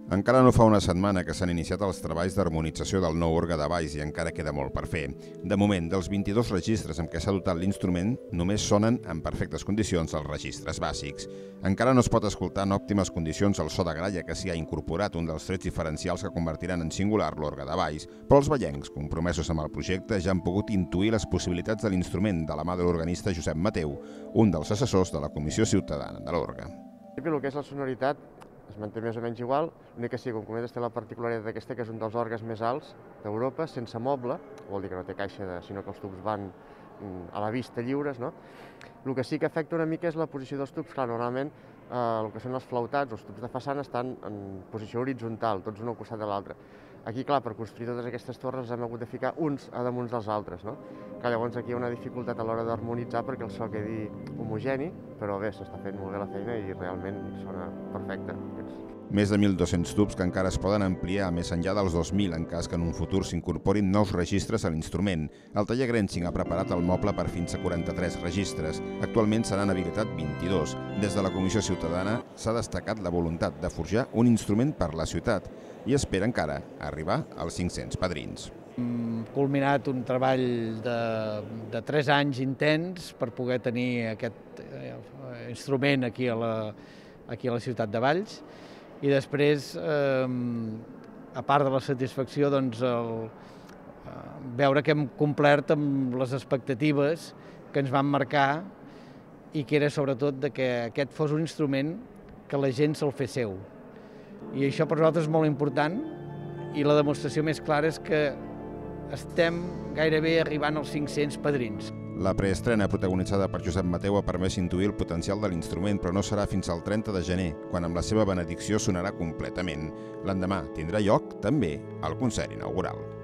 Encara no fa una setmana que s'han iniciat els treballs d'harmonització del nou orgue de Valls i encara queda molt per fer. De moment, dels 22 registres amb què s'ha dotat l'instrument, només sonen en perfectes condicions els registres bàsics. Encara no es pot escoltar en òptimes condicions el so de gralla que s'hi ha incorporat, un dels trets diferencials que convertiran en singular l'orgue de Valls, però els vallencs, compromesos amb el projecte, ja han pogut intuir les possibilitats de l'instrument de la mà de l'organista Josep Mateu, un dels assessors de la Comissió Ciutadana de l'Orgue. El que és la sonoritat es manté més o menys igual, l'únic que sí, com comentes, té la particularitat d'aquesta, que és un dels orgues més alts d'Europa, sense moble, vol dir que no té caixa, sinó que els tubs van a la vista lliures, no? El que sí que afecta una mica és la posició dels tubs. Clar, normalment el que són els flautats, els tubs de façana, estan en posició horitzontal, tots un al costat de l'altre. Aquí, clar, per construir totes aquestes torres hem hagut de ficar uns a damunt dels altres, no? Que llavors aquí hi ha una dificultat a l'hora d'harmonitzar perquè el so quedi homogeni, però bé, s'està fent molt bé la feina i realment sona perfecte. Més de 1.200 tubs que encara es poden ampliar més enllà dels 2.000 en cas que en un futur s'incorporin nous registres a l'instrument. El taller Grenching ha preparat el moble per fins a 43 registres. Actualment se n'han habilitat 22. Des de la Comissió Ciutadana s'ha destacat la voluntat de forjar un instrument per la ciutat i espera encara arribar als 500 padrins. Hem culminat un treball de 3 anys intens per poder tenir aquest instrument aquí a la ciutat de Valls. I després, a part de la satisfacció, veure que hem complert amb les expectatives que ens van marcar i que era sobretot que aquest fos un instrument que la gent se'l fes seu. I això per nosaltres és molt important i la demostració més clara és que estem gairebé arribant als 500 padrins. La preestrena protagonitzada per Josep Mateu ha permès intuir el potencial de l'instrument, però no serà fins al 30 de gener, quan amb la seva benedicció sonarà completament. L'endemà tindrà lloc, també, el concert inaugural.